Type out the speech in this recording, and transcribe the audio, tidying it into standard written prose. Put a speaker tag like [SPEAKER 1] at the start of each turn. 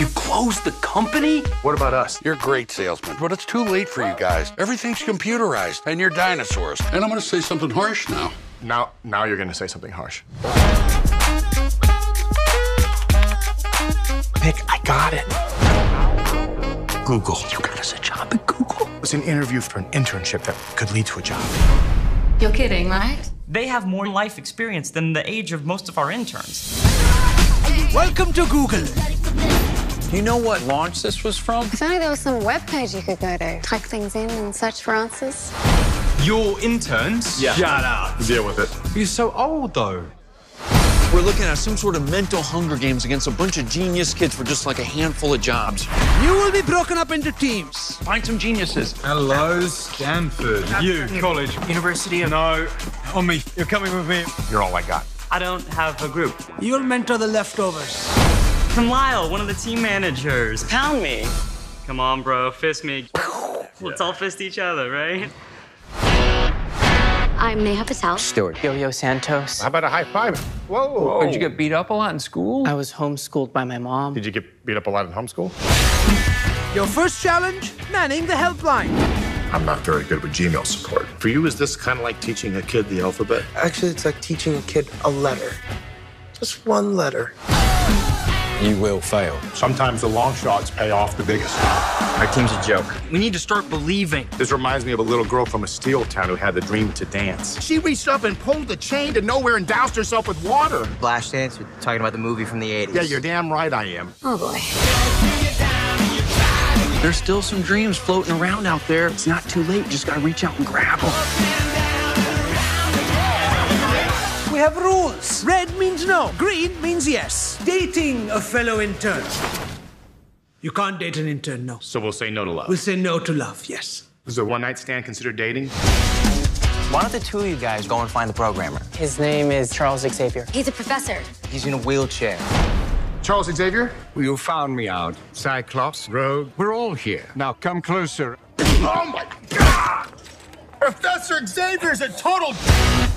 [SPEAKER 1] You closed the company?
[SPEAKER 2] What about us?
[SPEAKER 3] You're a great salesman, but it's too late for you guys. Everything's computerized, and you're dinosaurs. And I'm gonna say something harsh now.
[SPEAKER 2] Now you're gonna say something harsh. Nick, I got it. Google.
[SPEAKER 1] You got us a job at Google?
[SPEAKER 2] It's an interview for an internship that could lead to a job.
[SPEAKER 4] You're kidding, right?
[SPEAKER 5] They have more life experience than the age of most of our interns.
[SPEAKER 6] Welcome to Google.
[SPEAKER 1] You know what launch this was from?
[SPEAKER 7] If only there was some webpage you could go to, type things in and search for answers.
[SPEAKER 8] Your interns?
[SPEAKER 2] Yeah.
[SPEAKER 8] Shut up.
[SPEAKER 2] Deal with it.
[SPEAKER 8] You're so old, though.
[SPEAKER 1] We're looking at some sort of mental Hunger Games against a bunch of genius kids for just like a handful of jobs.
[SPEAKER 6] You will be broken up into teams.
[SPEAKER 1] Find some geniuses.
[SPEAKER 8] Hello, Stanford. You, college.
[SPEAKER 5] University of...
[SPEAKER 8] No, on me. You're coming with me.
[SPEAKER 2] You're all I got.
[SPEAKER 5] I don't have a group.
[SPEAKER 6] You'll mentor the leftovers.
[SPEAKER 5] From Lyle, one of the team managers. Pound me. Come on, bro. Fist me. Let's all fist each other, right?
[SPEAKER 7] I'm Neha Patel.
[SPEAKER 1] Stewart.
[SPEAKER 9] Yo-Yo Santos.
[SPEAKER 2] How about a high five? Whoa.
[SPEAKER 1] Did you get beat up a lot in school?
[SPEAKER 9] I was homeschooled by my mom.
[SPEAKER 2] Did you get beat up a lot in homeschool?
[SPEAKER 6] Your first challenge, manning the helpline.
[SPEAKER 2] I'm not very good with Gmail support. For you, is this kind of like teaching a kid the alphabet?
[SPEAKER 10] Actually, it's like teaching a kid a letter. Just one letter.
[SPEAKER 1] You will fail.
[SPEAKER 2] Sometimes the long shots pay off the biggest.
[SPEAKER 1] Our team's a joke.
[SPEAKER 5] We need to start believing.
[SPEAKER 2] This reminds me of a little girl from a steel town who had the dream to dance. She reached up and pulled the chain to nowhere and doused herself with water.
[SPEAKER 9] Flashdance, you're talking about the movie from the 80s.
[SPEAKER 2] Yeah, you're damn right I am.
[SPEAKER 7] Oh boy.
[SPEAKER 1] There's still some dreams floating around out there. It's not too late. You just gotta reach out and grab them.
[SPEAKER 6] We have rules. Red means no. Green means yes. Dating a fellow intern. You can't date an intern, no.
[SPEAKER 2] So we'll say no to love.
[SPEAKER 6] We'll say no to love, yes.
[SPEAKER 2] Is a one-night stand considered dating?
[SPEAKER 9] Why don't the two of you guys go and find the programmer? His name is Charles Xavier.
[SPEAKER 7] He's a professor.
[SPEAKER 9] He's in a wheelchair.
[SPEAKER 2] Charles Xavier?
[SPEAKER 11] Well, you found me out. Cyclops, Rogue, we're all here. Now come closer.
[SPEAKER 2] Oh my God! Professor Xavier's a total...